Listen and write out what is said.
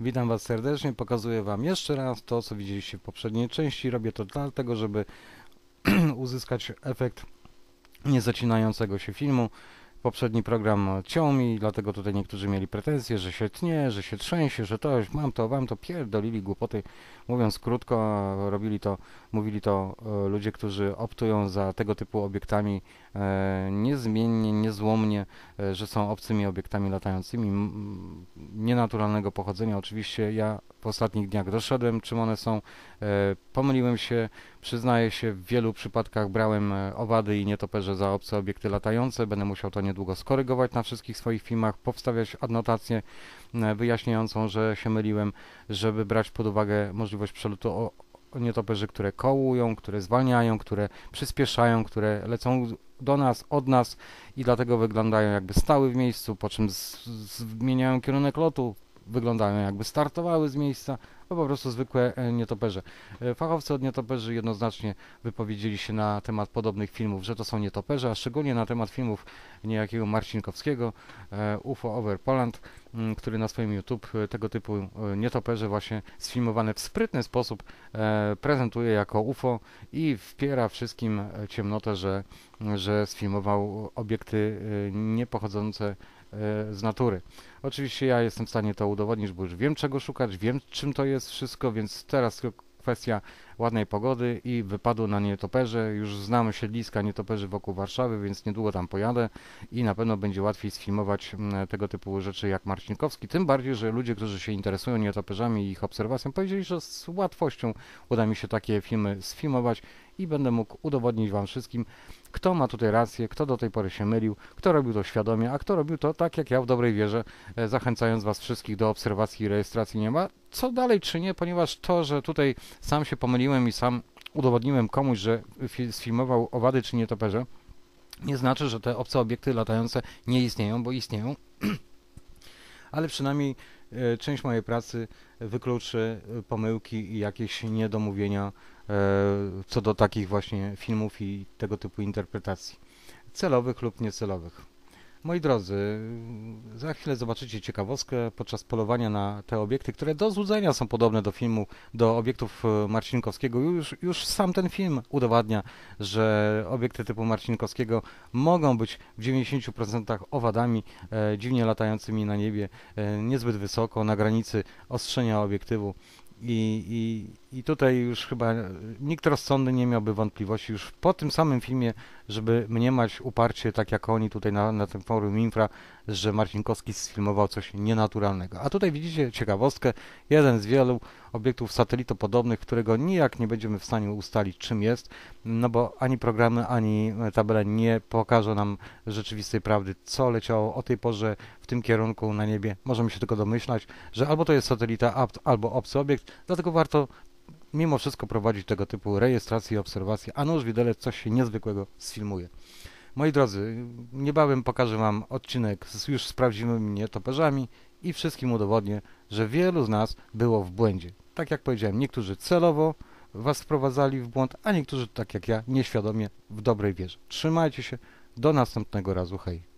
Witam Was serdecznie, pokazuję Wam jeszcze raz to, co widzieliście w poprzedniej części. Robię to dlatego, żeby uzyskać efekt niezacinającego się filmu. Poprzedni program ciął mi, dlatego tutaj niektórzy mieli pretensje, że się tnie, że się trzęsie, że to, mam to, wam to, pierdolili głupoty. Mówiąc krótko, mówili to ludzie, którzy optują za tego typu obiektami niezmiennie, niezłomnie, że są obcymi obiektami latającymi, nienaturalnego pochodzenia. Oczywiście ja w ostatnich dniach doszedłem, czym one są. Pomyliłem się, przyznaję się, w wielu przypadkach brałem owady i nietoperze za obce obiekty latające. Będę musiał to niedługo skorygować na wszystkich swoich filmach, powstawiać adnotację wyjaśniającą, że się myliłem, żeby brać pod uwagę możliwość przelotu nietoperzy, które kołują, które zwalniają, które przyspieszają, które lecą do nas, od nas i dlatego wyglądają jakby stały w miejscu, po czym zmieniają kierunek lotu, wyglądają jakby startowały z miejsca, to po prostu zwykłe nietoperze. Fachowcy od nietoperzy jednoznacznie wypowiedzieli się na temat podobnych filmów, że to są nietoperze, a szczególnie na temat filmów niejakiego Marcinkowskiego, UFO Over Poland, który na swoim YouTube tego typu nietoperze właśnie sfilmowane w sprytny sposób prezentuje jako UFO i wpiera wszystkim ciemnotę, że sfilmował obiekty niepochodzące z natury. Oczywiście ja jestem w stanie to udowodnić, bo już wiem czego szukać, wiem czym to jest wszystko, więc teraz tylko kwestia ładnej pogody i wypadu na nietoperze. Już znamy siedliska nietoperzy wokół Warszawy, więc niedługo tam pojadę i na pewno będzie łatwiej sfilmować tego typu rzeczy jak Marcinkowski. Tym bardziej, że ludzie, którzy się interesują nietoperzami i ich obserwacją, powiedzieli, że z łatwością uda mi się takie filmy sfilmować i będę mógł udowodnić Wam wszystkim, kto ma tutaj rację, kto do tej pory się mylił, kto robił to świadomie, a kto robił to tak jak ja w dobrej wierze, zachęcając Was wszystkich do obserwacji i rejestracji nie ma. Co dalej czy nie, ponieważ to, że tutaj sam się pomyliłem i sam udowodniłem komuś, że sfilmował owady czy nietoperze, nie znaczy, że te obce obiekty latające nie istnieją, bo istnieją. Ale przynajmniej część mojej pracy wykluczy pomyłki i jakieś niedomówienia co do takich właśnie filmów i tego typu interpretacji, celowych lub niecelowych. Moi drodzy, za chwilę zobaczycie ciekawostkę podczas polowania na te obiekty, które do złudzenia są podobne do filmu, do obiektów Marcinkowskiego. Już sam ten film udowadnia, że obiekty typu Marcinkowskiego mogą być w 90% owadami dziwnie latającymi na niebie, niezbyt wysoko, na granicy ostrzenia obiektywu. I tutaj już chyba nikt rozsądny nie miałby wątpliwości już po tym samym filmie, żeby mniemać uparcie, tak jak oni tutaj na tym forum Infra, że Marcinkowski sfilmował coś nienaturalnego. A tutaj widzicie ciekawostkę, jeden z wielu obiektów satelitopodobnych, którego nijak nie będziemy w stanie ustalić czym jest, no bo ani programy, ani tabele nie pokażą nam rzeczywistej prawdy, co leciało o tej porze w tym kierunku na niebie. Możemy się tylko domyślać, że albo to jest satelita, albo obcy obiekt, dlatego warto mimo wszystko prowadzić tego typu rejestracje i obserwacje, a nuż widelec coś się niezwykłego sfilmuje. Moi drodzy, niebawem pokażę Wam odcinek już z prawdziwymi nietoperzami i wszystkim udowodnię, że wielu z nas było w błędzie. Tak jak powiedziałem, niektórzy celowo Was wprowadzali w błąd, a niektórzy, tak jak ja, nieświadomie w dobrej wierze. Trzymajcie się, do następnego razu, hej.